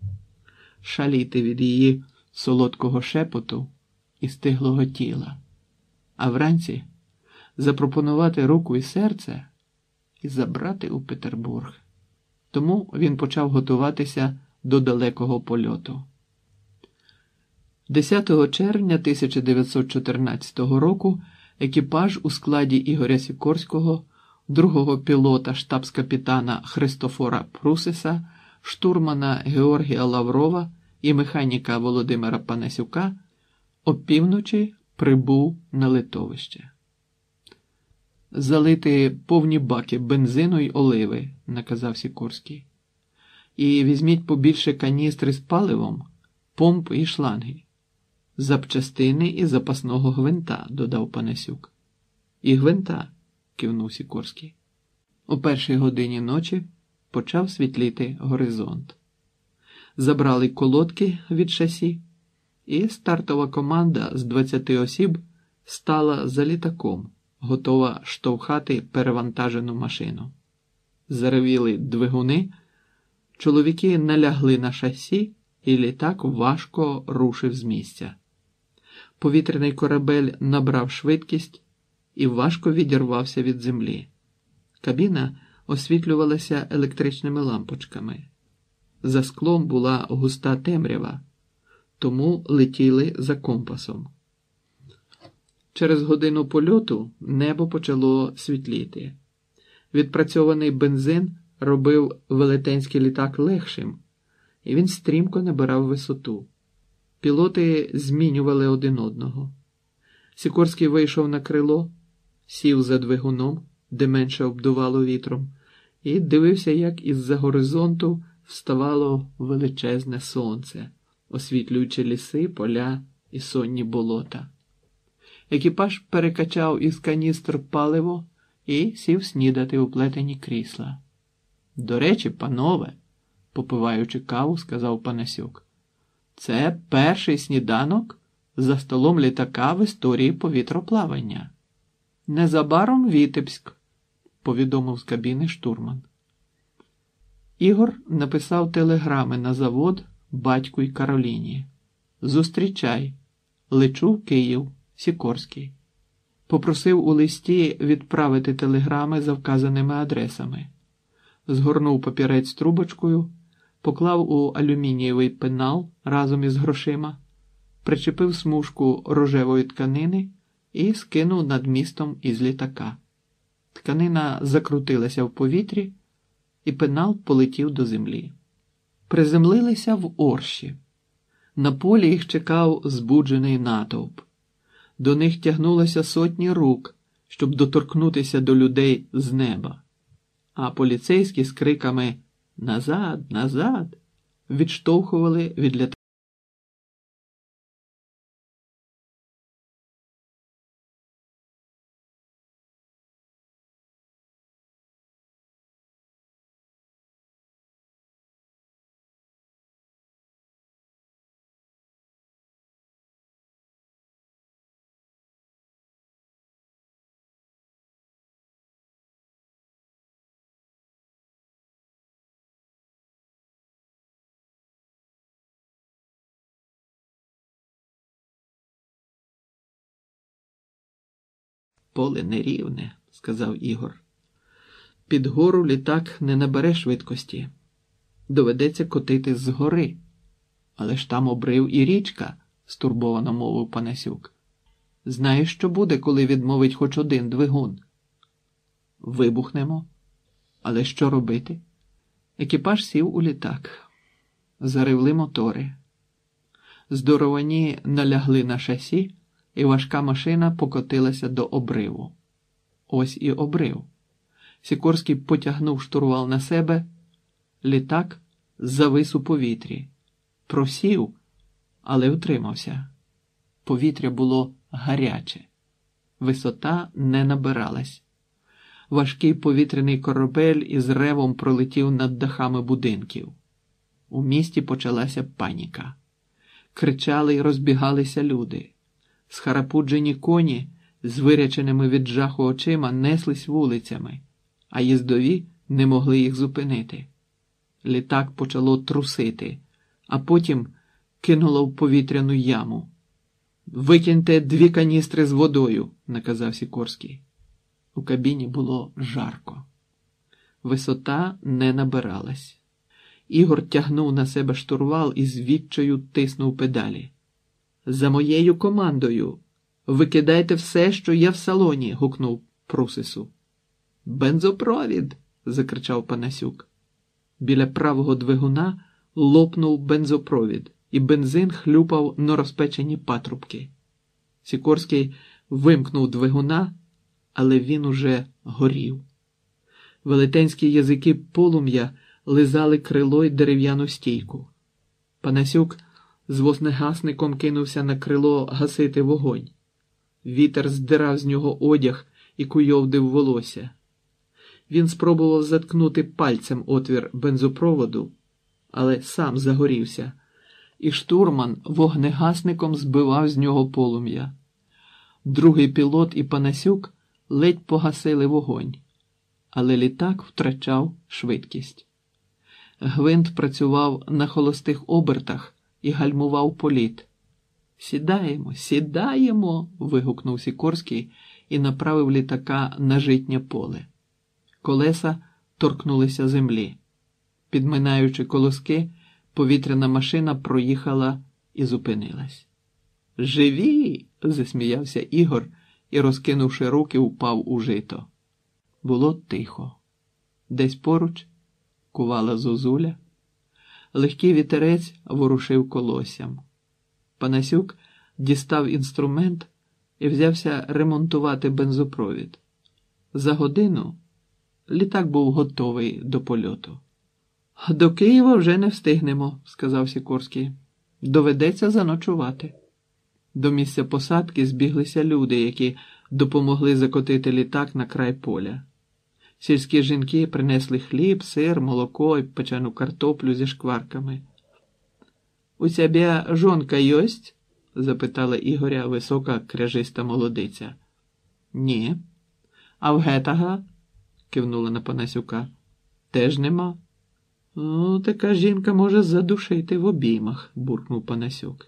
шаліти від її солодкого шепоту і стиглого тіла, а вранці запропонувати руку і серце і забрати у Петербург. Тому він почав готуватися до далекого польоту. десятого червня тисяча дев'ятсот чотирнадцятого року екіпаж у складі Ігоря Сікорського, другого пілота штабс-капітана Христофора Прусиса, штурмана Георгія Лаврова і механіка Володимира Панасюка опівночі прибув на литовище. «Залити повні баки бензину й оливи», – наказав Сікорський. «І візьміть побільше каністри з паливом, помп і шланги. Запчастини і запасного гвинта», – додав Панасюк. «І гвинта», – кивнув Сікорський. О першій годині ночі почав світліти горизонт. Забрали колодки від шасі, і стартова команда з двадцяти осіб стала за літаком, готова штовхати перевантажену машину. Заревіли двигуни, чоловіки налягли на шасі, і літак важко рушив з місця. Повітряний корабель набрав швидкість і важко відірвався від землі. Кабіна освітлювалася електричними лампочками. За склом була густа темрява, тому летіли за компасом. Через годину польоту небо почало світліти. Відпрацьований бензин робив велетенський літак легшим, і він стрімко набирав висоту. Пілоти змінювали один одного. Сікорський вийшов на крило, сів за двигуном, де менше обдувало вітром, і дивився, як із-за горизонту вставало величезне сонце, освітлюючи ліси, поля і сонні болота. Екіпаж перекачав із каністр паливо і сів снідати у плетені крісла. «До речі, панове», – попиваючи каву, сказав Панасюк, – «це перший сніданок за столом літака в історії повітроплавання. Незабаром Вітебськ», – повідомив з кабіни штурман. Ігор написав телеграми на завод батьку й Кароліні. «Зустрічай. Лечу в Київ. Сікорський». Попросив у листі відправити телеграми за вказаними адресами. Згорнув папірець трубочкою, поклав у алюмінієвий пенал разом із грошима, причепив смужку рожевої тканини і скинув над містом із літака. Тканина закрутилася в повітрі, і пенал полетів до землі. Приземлилися в Орші. На полі їх чекав збуджений натовп. До них тягнулося сотні рук, щоб доторкнутися до людей з неба. А поліцейські з криками «Назад! Назад!» відштовхували від літака. «Поле нерівне», – сказав Ігор. «Під гору літак не набере швидкості. Доведеться котити згори. Але ж там обрив і річка», – стурбовано мовив Панасюк. «Знаєш, що буде, коли відмовить хоч один двигун?» «Вибухнемо. Але що робити?» Екіпаж сів у літак. Заревли мотори. Здоровані налягли на шасі, і важка машина покотилася до обриву. Ось і обрив. Сікорський потягнув штурвал на себе. Літак завис у повітрі. Просів, але втримався. Повітря було гаряче. Висота не набиралась. Важкий повітряний корабель із ревом пролетів над дахами будинків. У місті почалася паніка. Кричали й розбігалися люди. Схарапуджені коні з виряченими від жаху очима неслись вулицями, а їздові не могли їх зупинити. Літак почало трусити, а потім кинуло в повітряну яму. «Викиньте дві каністри з водою», – наказав Сікорський. У кабіні було жарко. Висота не набиралась. Ігор тягнув на себе штурвал і з відчаю тиснув педалі. «За моєю командою! Викидайте все, що є в салоні!» – гукнув Прусису. «Бензопровід!» – закричав Панасюк. Біля правого двигуна лопнув бензопровід, і бензин хлюпав на розпечені патрубки. Сікорський вимкнув двигуна, але він уже горів. Велетенські язики полум'я лизали крило й дерев'яну стійку. Панасюк з вогнегасником кинувся на крило гасити вогонь. Вітер здирав з нього одяг і куйовдив волосся. Він спробував заткнути пальцем отвір бензопроводу, але сам загорівся, і штурман вогнегасником збивав з нього полум'я. Другий пілот і Панасюк ледь погасили вогонь, але літак втрачав швидкість. Гвинт працював на холостих обертах і гальмував політ. «Сідаємо, сідаємо!» – вигукнув Сікорський і направив літака на житнє поле. Колеса торкнулися землі. Підминаючи колоски, повітряна машина проїхала і зупинилась. «Живі!» – засміявся Ігор і, розкинувши руки, упав у жито. Було тихо. Десь поруч кувала зозуля. Легкий вітерець ворушив колоссям. Панасюк дістав інструмент і взявся ремонтувати бензопровід. За годину літак був готовий до польоту. «До Києва вже не встигнемо», – сказав Сікорський. «Доведеться заночувати». До місця посадки збіглися люди, які допомогли закотити літак на край поля. Сільські жінки принесли хліб, сир, молоко і печену картоплю зі шкварками. «У тебе жонка єсть?» – запитала Ігоря висока кряжиста молодиця. «Ні». «А в гетага?» – кивнула на Панасюка. «Теж нема». «Ну, така жінка може задушити в обіймах», – буркнув Панасюк.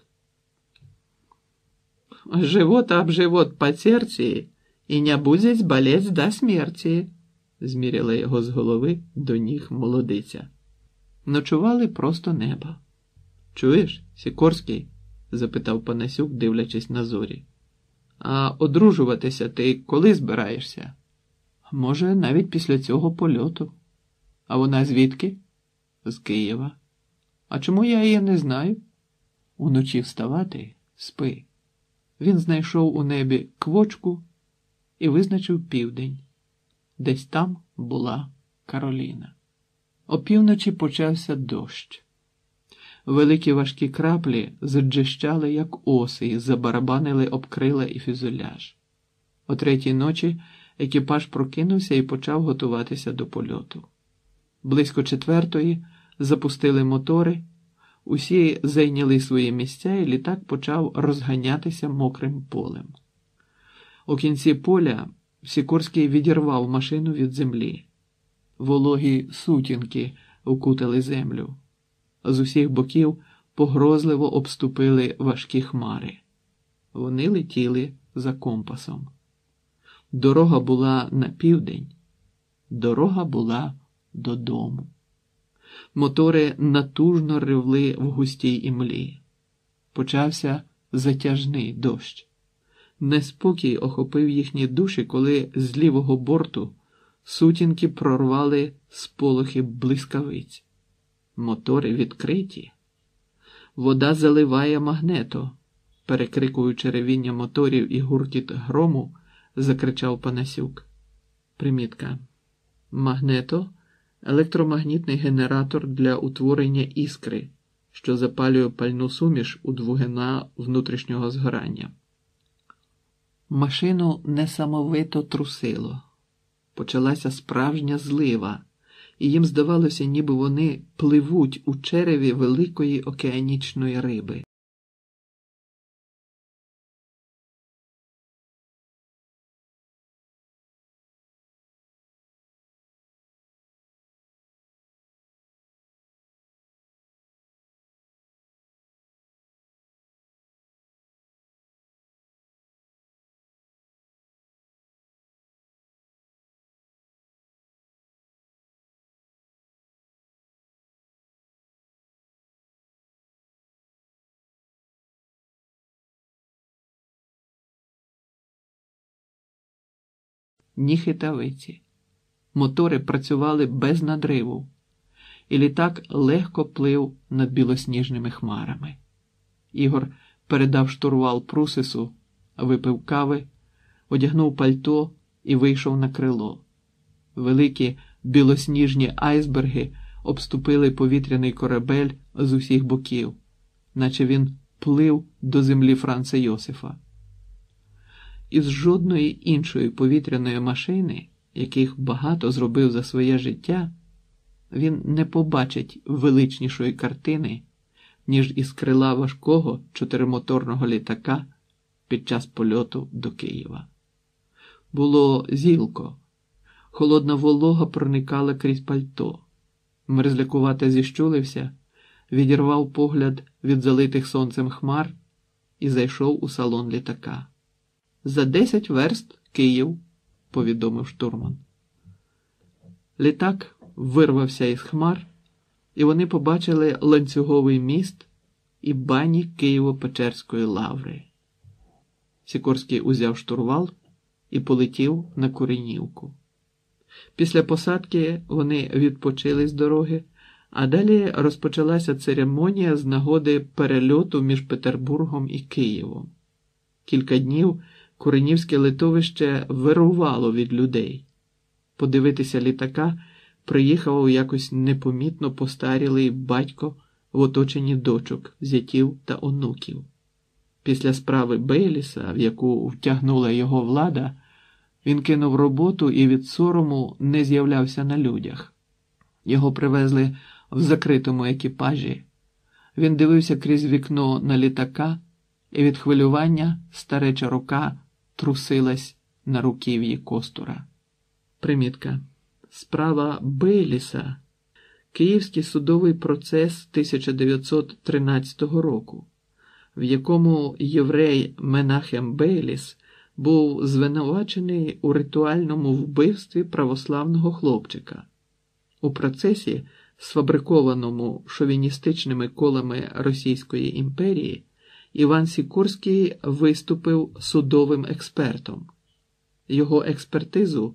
«Живот об живот по серці, і не будеть болеть до смерті», – зміряла його з голови до ніг молодиця. Ночували просто неба. «Чуєш, Сікорський?» – запитав Панасюк, дивлячись на зорі. «А одружуватися ти коли збираєшся?» Може, навіть після цього польоту. А вона звідки? З Києва. А чому я її не знаю? Уночі вставати – спи. Він знайшов у небі квочку і визначив південь. Десь там була Кароліна. Опівночі почався дощ. Великі важкі краплі заджищали, як оси, і забарабанили об крила і фюзеляж. О третій ночі екіпаж прокинувся і почав готуватися до польоту. Близько четвертої запустили мотори, усі зайняли свої місця, і літак почав розганятися мокрим полем. У кінці поля Сікорський відірвав машину від землі. Вологі сутінки укутали землю. З усіх боків погрозливо обступили важкі хмари. Вони летіли за компасом. Дорога була на південь. Дорога була додому. Мотори натужно ревли в густій імлі. Почався затяжний дощ. Неспокій охопив їхні душі, коли з лівого борту сутінки прорвали сполохи блискавиць. Мотори відкриті. Вода заливає магнето. Перекрикуючи ревіння моторів і гуркіт грому, закричав Панасюк. Примітка. Магнето – електромагнітний генератор для утворення іскри, що запалює пальну суміш у двигуна внутрішнього згорання. Машину несамовито трусило. Почалася справжня злива, і їм здавалося, ніби вони пливуть у череві великої океанічної риби. Ні хитавиці. Мотори працювали без надриву, і літак легко плив над білосніжними хмарами. Ігор передав штурвал Прусису, випив кави, одягнув пальто і вийшов на крило. Великі білосніжні айсберги обступили повітряний корабель з усіх боків, наче він плив до землі Франца Йосифа. Із жодної іншої повітряної машини, яких багато зробив за своє життя, він не побачить величнішої картини, ніж із крила важкого чотиримоторного літака під час польоту до Києва. Було зілко, холодна волога проникала крізь пальто. Мерзлякувато зіщулився, відірвав погляд від залитих сонцем хмар і зайшов у салон літака. «За десять верст Київ», – повідомив штурман. Літак вирвався із хмар, і вони побачили ланцюговий міст і бані Києво-Печерської лаври. Сікорський узяв штурвал і полетів на Куренівку. Після посадки вони відпочили з дороги, а далі розпочалася церемонія з нагоди перельоту між Петербургом і Києвом. Кілька днів Куренівське литовище вирувало від людей. Подивитися літака приїхав якось непомітно постарілий батько в оточенні дочок, зятів та онуків. Після справи Бейліса, в яку втягнула його влада, він кинув роботу і від сорому не з'являвся на людях. Його привезли в закритому екіпажі. Він дивився крізь вікно на літака, і від хвилювання стареча рука трусилась на руків'ї костура. Примітка. Справа Бейліса. Київський судовий процес тисяча дев'ятсот тринадцятого року, в якому єврей Менахем Бейліс був звинувачений у ритуальному вбивстві православного хлопчика. У процесі, сфабрикованому шовіністичними колами Російської імперії, Іван Сікорський виступив судовим експертом. Його експертизу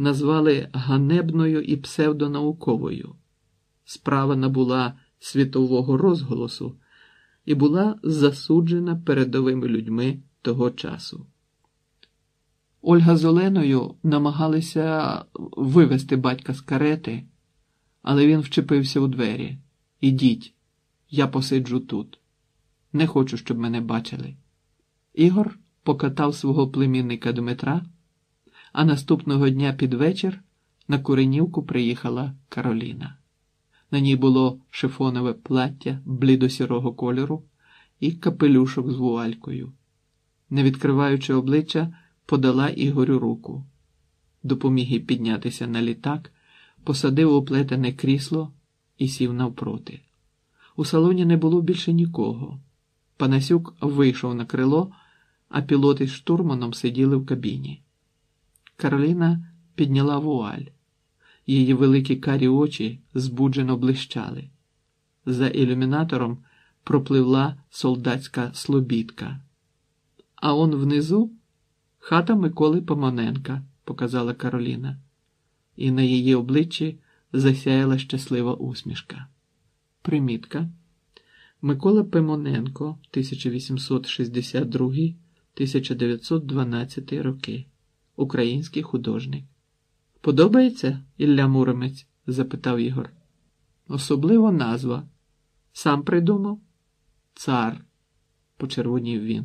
назвали ганебною і псевдонауковою. Справа набула світового розголосу і була засуджена передовими людьми того часу. Ольга з Оленою намагалися вивести батька з карети, але він вчепився у двері. «Ідіть, я посиджу тут. Не хочу, щоб мене бачили». Ігор покатав свого племінника Дмитра, а наступного дня під вечір на Куренівку приїхала Кароліна. На ній було шифонове плаття блідосірого кольору і капелюшок з вуалькою. Не відкриваючи обличчя, подала Ігорю руку. Допоміг їй піднятися на літак, посадив у плетене крісло і сів навпроти. У салоні не було більше нікого. Панасюк вийшов на крило, а пілот із штурманом сиділи в кабіні. Кароліна підняла вуаль. Її великі карі очі збуджено блищали. За ілюмінатором пропливла солдатська слобідка. А он внизу хата Миколи Помоненка, показала Кароліна. І на її обличчі засяяла щаслива усмішка. Примітка. Микола Пимоненко, тисяча вісімсот шістдесят другий - тисяча дев'ятсот дванадцятий роки. Український художник. «Подобається, Ілля Муромець?» – запитав Ігор. «Особливо назва. Сам придумав?» «Цар», – почервонів він.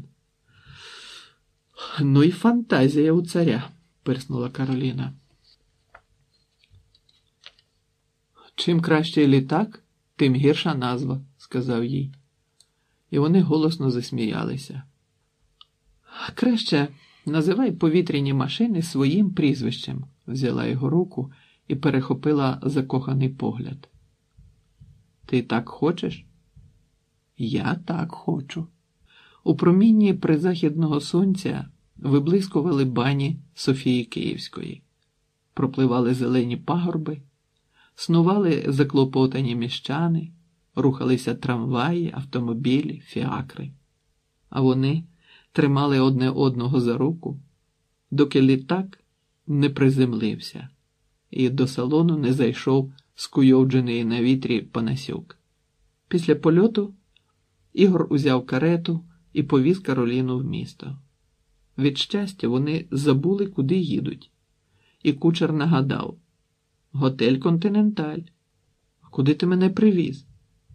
«Ну і фантазія у царя», – пирснула Кароліна. «Чим кращий літак, тим гірша назва», – сказав їй. І вони голосно засміялися. «Краще називай повітряні машини своїм прізвищем», – взяла його руку і перехопила закоханий погляд. «Ти так хочеш?» «Я так хочу». У промінні призахідного сонця виблискували бані Софії Київської. Пропливали зелені пагорби, снували заклопотані міщани, рухалися трамваї, автомобілі, фіакри. А вони тримали одне одного за руку, доки літак не приземлився і до салону не зайшов скуйовджений на вітрі Панасюк. Після польоту Ігор узяв карету і повіз Кароліну в місто. Від щастя вони забули, куди їдуть. І кучер нагадав: «Готель «Континенталь». Куди ти мене привіз?»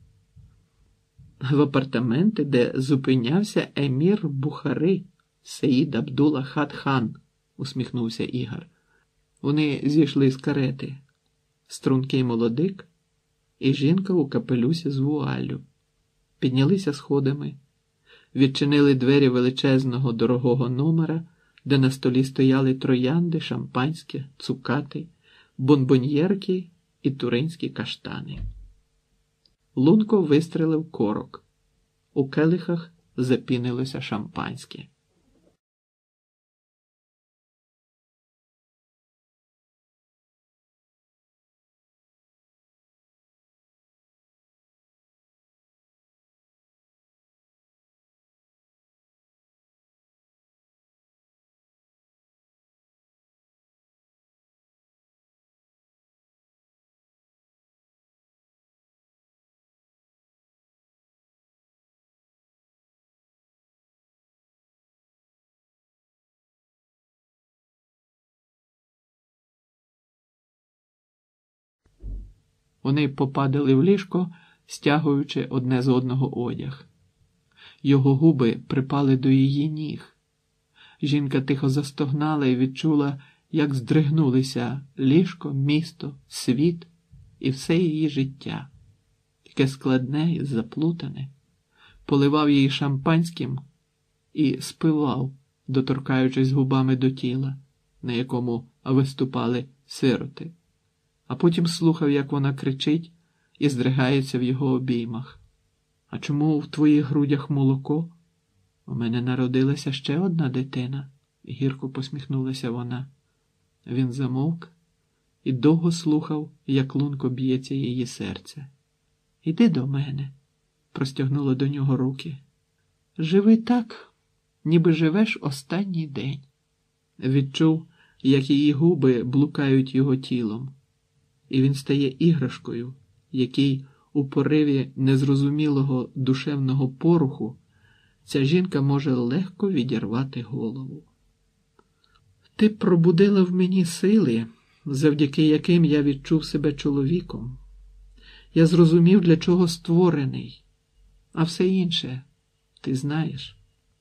«В апартаменти, де зупинявся емір Бухари Сеїд Абдула Хат-хан», усміхнувся Ігор. Вони зійшли з карети. Стрункий молодик і жінка у капелюсі з вуаллю. Піднялися сходами, відчинили двері величезного дорогого номера, де на столі стояли троянди, шампанське, цукати, бонбоньєрки і туринські каштани. Лунко вистрелив корок. У келихах запінилося шампанське. Вони попадали в ліжко, стягуючи одне з одного одяг. Його губи припали до її ніг. Жінка тихо застогнала і відчула, як здригнулися ліжко, місто, світ і все її життя. Таке складне і заплутане. Поливав її шампанським і спивав, доторкаючись губами до тіла, на якому виступали сироти. А потім слухав, як вона кричить і здригається в його обіймах. «А чому в твоїх грудях молоко? У мене народилася ще одна дитина», – гірко посміхнулася вона. Він замовк і довго слухав, як лунко б'ється її серце. «Іди до мене», – простягнула до нього руки. «Живи так, ніби живеш останній день». Відчув, як її губи блукають його тілом, і він стає іграшкою, який у пориві незрозумілого душевного поруху ця жінка може легко відірвати голову. Ти пробудила в мені сили, завдяки яким я відчув себе чоловіком. Я зрозумів, для чого створений, а все інше ти знаєш.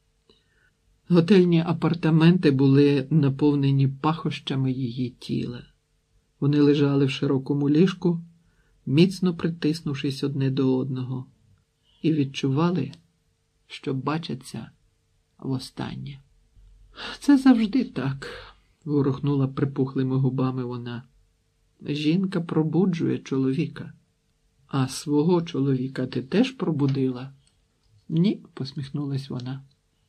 Готельні апартаменти були наповнені пахощами її тіла. Вони лежали в широкому ліжку, міцно притиснувшись одне до одного, і відчували, що бачаться востаннє. Це завжди так, ворухнула припухлими губами вона. Жінка пробуджує чоловіка. А свого чоловіка ти теж пробудила? Ні, посміхнулась вона.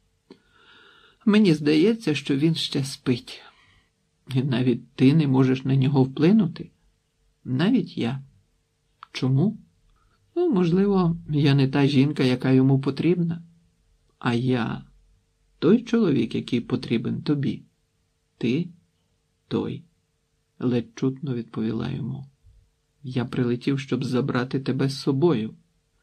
Мені здається, що він ще спить. І навіть ти не можеш на нього вплинути. Навіть я. Чому? Ну, можливо, я не та жінка, яка йому потрібна. А я той чоловік, який потрібен тобі. Ти той, ледь чутно відповіла йому. Я прилетів, щоб забрати тебе з собою.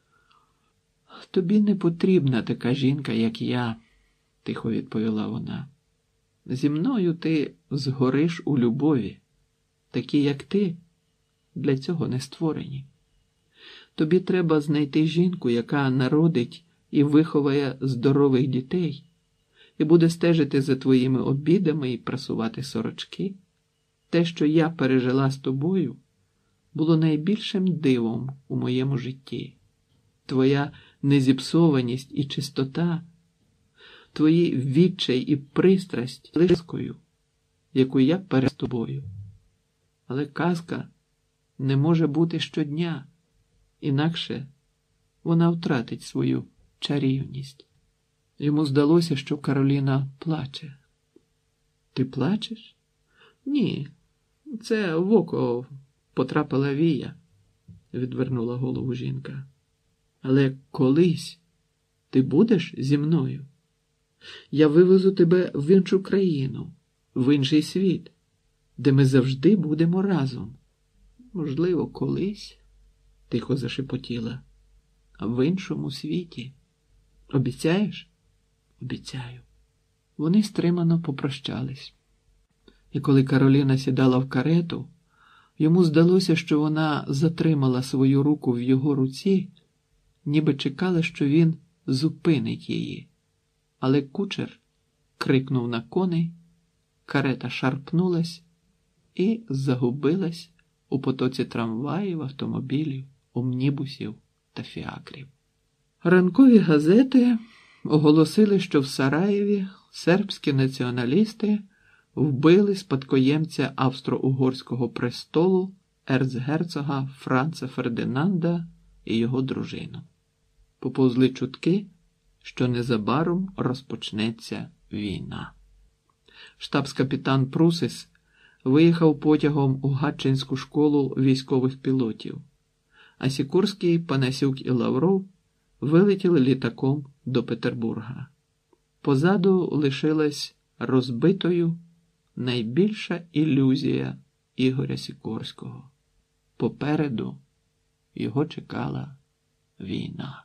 Тобі не потрібна така жінка, як я, тихо відповіла вона. Зі мною ти згориш у любові. Такі, як ти, для цього не створені. Тобі треба знайти жінку, яка народить і виховає здорових дітей, і буде стежити за твоїми обідами і прасувати сорочки. Те, що я пережила з тобою, було найбільшим дивом у моєму житті. Твоя незіпсованість і чистота, твої відчай і пристрасть лискою, яку я перед тобою. Але казка не може бути щодня, інакше вона втратить свою чарівність. Йому здалося, що Кароліна плаче. Ти плачеш? Ні, це в око потрапила вія, відвернула голову жінка. Але колись ти будеш зі мною. Я вивезу тебе в іншу країну, в інший світ, де ми завжди будемо разом. Можливо, колись, тихо зашепотіла, а в іншому світі. Обіцяєш? Обіцяю. Вони стримано попрощались. І коли Кароліна сідала в карету, йому здалося, що вона затримала свою руку в його руці, ніби чекала, що він зупинить її. Але кучер крикнув на коней, карета шарпнулась і загубилась у потоці трамваїв, автомобілів, омнібусів та фіакрів. Ранкові газети оголосили, що в Сараєві сербські націоналісти вбили спадкоємця австро-угорського престолу ерцгерцога Франца Фердинанда і його дружину. Поповзли чутки, що незабаром розпочнеться війна. Штабс-капітан Прусис виїхав потягом у Гатчинську школу військових пілотів, а Сікорський, Панасюк і Лавров вилетіли літаком до Петербурга. Позаду лишилась розбитою найбільша ілюзія Ігоря Сікорського. Попереду його чекала війна.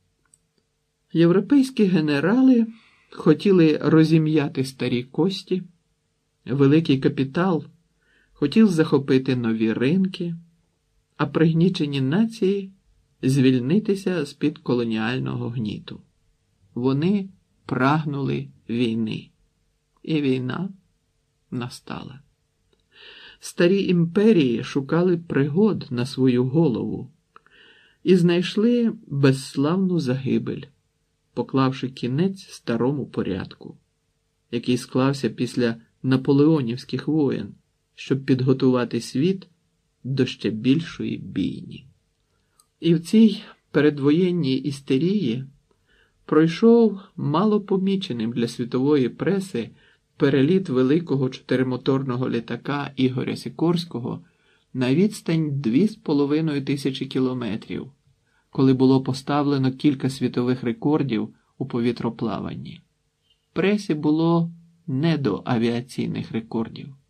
Європейські генерали хотіли розім'яти старі кості, великий капітал хотів захопити нові ринки, а пригнічені нації звільнитися з-під колоніального гніту. Вони прагнули війни. І війна настала. Старі імперії шукали пригод на свою голову і знайшли безславну загибель, поклавши кінець старому порядку, який склався після наполеонівських воєн, щоб підготувати світ до ще більшої бійні. І в цій передвоєнній істерії пройшов малопоміченим для світової преси переліт великого чотиримоторного літака Ігоря Сікорського на відстань дві з половиною тисячі кілометрів, коли було поставлено кілька світових рекордів у повітроплаванні. Пресі було не до авіаційних рекордів.